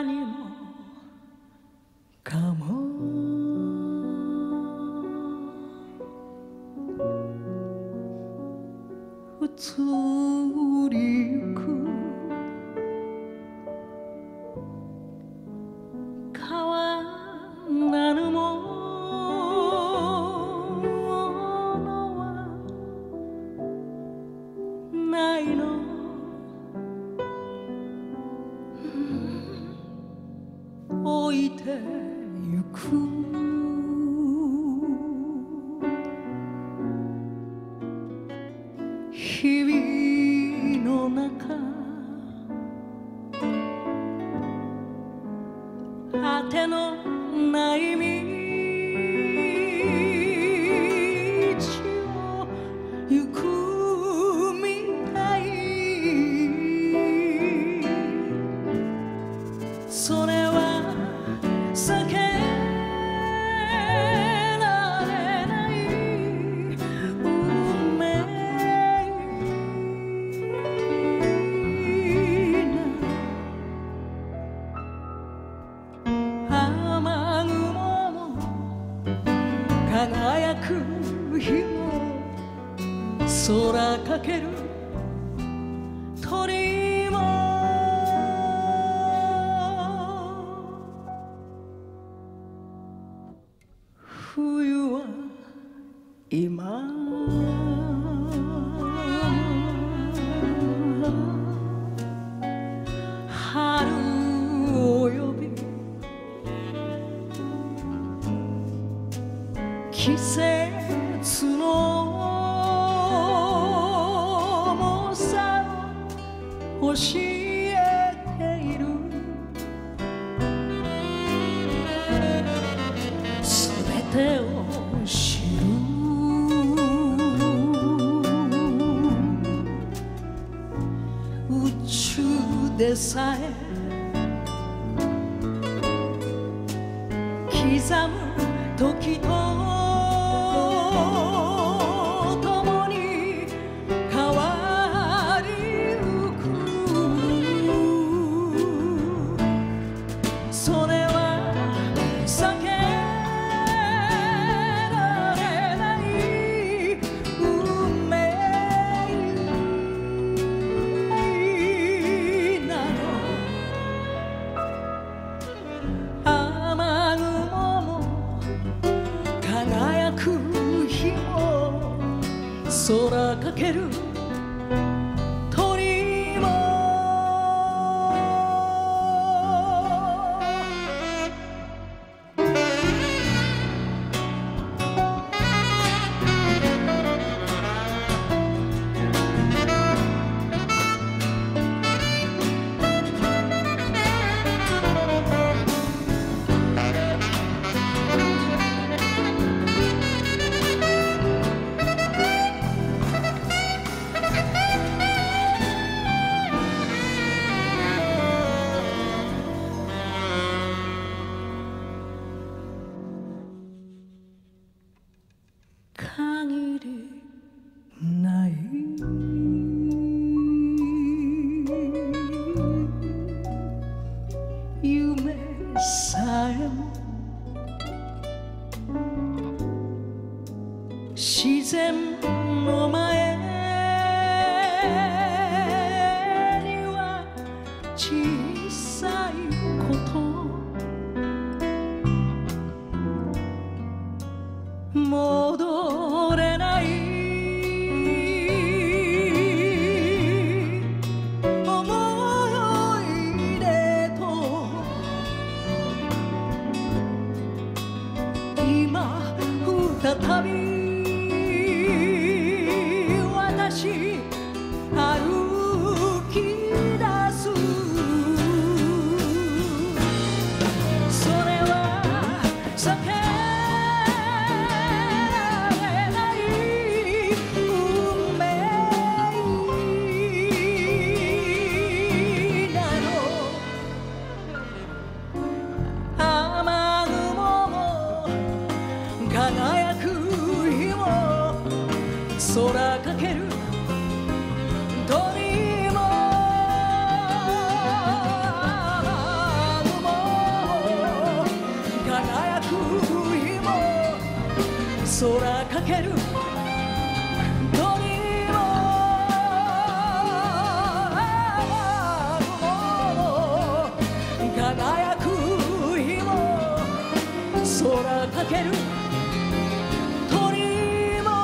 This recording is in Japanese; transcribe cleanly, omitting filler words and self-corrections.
何もかも移りゆく変わらぬものはないの置いてゆく日々の中果てのない道を行くみたいそれは避けられない運命な雨雲も輝く日も空かける鳥も冬は今春を呼び季節の重さを教えているすべてを知る宇宙でさえ刻む時と共に変わりゆくそれは避けられない運命なの雨雲も輝く日も空かける鳥も限りない夢さえも自然の前には小さいこと戻れない思い出と今再び私歩き出すそれは避け輝く日も空かける鳥も雨雲空かける鳥も輝く日も空かける鳥も